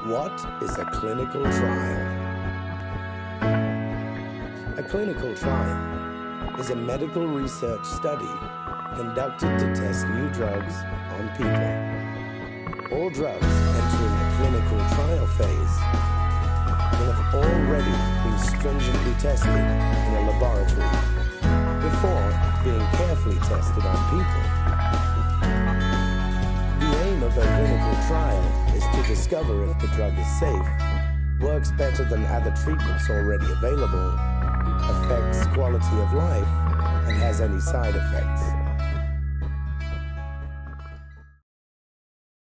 What is a clinical trial? A clinical trial is a medical research study conducted to test new drugs on people. All drugs entering a clinical trial phase will have already been stringently tested in a laboratory before being carefully tested on people. The aim of a clinical trial is to discover if the drug is safe, works better than other treatments already available, affects quality of life, and has any side effects.